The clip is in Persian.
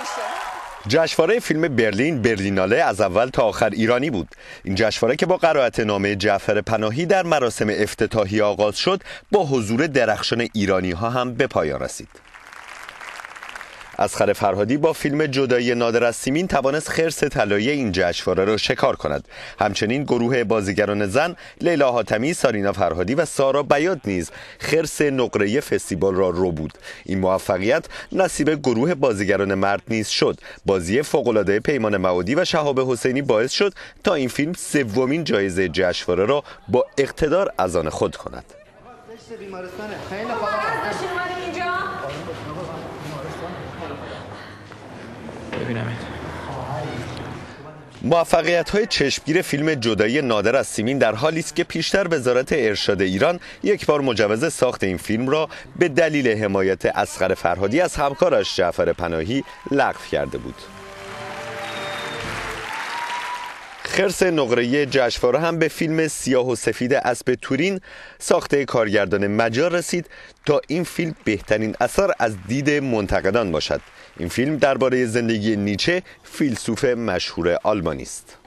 جشنواره فیلم برلیناله از اول تا آخر ایرانی بود. این جشنواره که با قرائت نامه جعفر پناهی در مراسم افتتاحیه آغاز شد، با حضور درخشان ایرانی ها هم به پایان رسید. اصغر فرهادی با فیلم جدایی نادر از سیمین توانست خرس طلایی این جشنواره را شکار کند. همچنین گروه بازیگران زن لیلا حاتمی، سارینا فرهادی و سارا بیات نیز خرس نقره فستیوال را رو بود. این موفقیت نصیب گروه بازیگران مرد نیز شد. بازی فوق‌العاده پیمان معادی و شهاب حسینی باعث شد تا این فیلم سومین جایزه جشنواره را با اقتدار از آن خود کند. موفقیت‌های چشمگیر فیلم جدایی نادر از سیمین در حالی است که پیشتر وزارت ارشاد ایران یک بار مجوز ساخت این فیلم را به دلیل حمایت اصغر فرهادی از همکارش جعفر پناهی لغو کرده بود. خرس نقره جشنواره هم به فیلم سیاه و سفید اسب تورین ساخته کارگردان مجار رسید تا این فیلم بهترین اثر از دید منتقدان باشد. این فیلم درباره زندگی نیچه، فیلسوف مشهور آلمانی است.